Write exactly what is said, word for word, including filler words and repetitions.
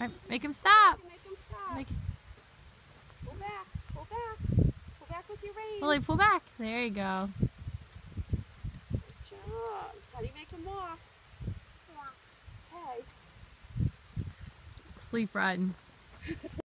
Right, make him stop. Make him stop. Make... Pull back. Pull back. Pull back with your reins. Lily, pull back. There you go. Good job. How do you make him walk? Okay. Sleep riding.